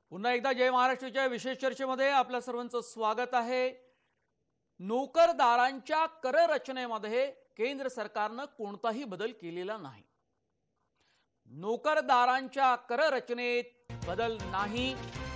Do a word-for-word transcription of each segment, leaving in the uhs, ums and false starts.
पुन्हा एकदा जय महाराष्ट्राच्या विशेष चर्चेमध्ये आपल्या सर्वांचं स्वागत आहे। नोकरदारांच्या कर रचनेमध्ये केंद्र सरकारने कोणताही बदल केलेला नाही। नोकरदारांच्या कर रचनेत बदल नाही।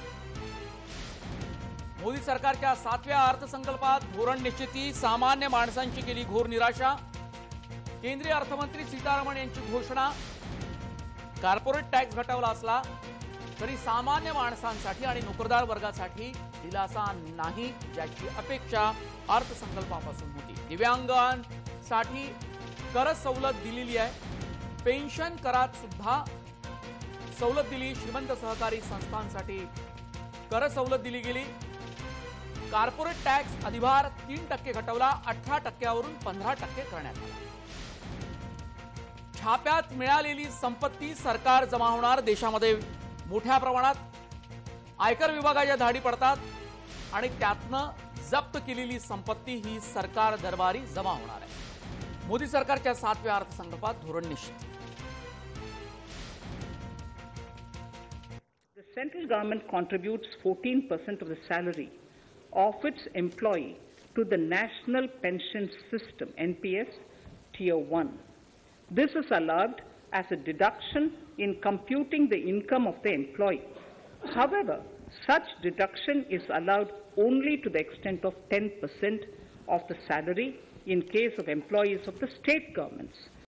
मोदी सरकारच्या सातव्या अर्थसंकल्पात धोरण निश्चिती, सामान्य माणसांची केली घोर निराशा। केंद्रीय अर्थमंत्री सीतारामन यांची घोषणा, कॉर्पोरेट टॅक्स घटवला असला तरी सामान्य माणसांसाठी आणि नोकरदार वर्गासाठी दिलासा नाही, ज्याची अपेक्षा अर्थसंकल्पापासून होती। दिव्यांगांसाठी कर सवलत दिलेली आहे। पेन्शन करात सुद्धा सवलत दिली। श्रीमंत सहकारी संस्थांसाठी कर सवलत दिली गेली। कॉर्पोरेट टॅक्स अधिभार तीन टक्के घटवला, अठरा टक्क्यावरून पंधरा टक्के करण्यात आला। छाप्यात मिळालेली संपत्ती सरकार जमा होणार। देशामध्ये मोठ्या प्रमाणात आयकर विभागाच्या धाडी पडतात आणि त्यातनं जप्त केलेली संपत्ती ही सरकार दरबारी जमा होणार आहे। मोदी सरकारच्या सातव्या अर्थसंकल्पात धोरण निश्चित। The central government contributes fourteen percent of the salary of its employee to the National Pension System N P S Tier one. This is allowed as a deduction in computing the income of the employee. However, such deduction is allowed only to the extent of ten percent of the salary in case of employees of the state governments.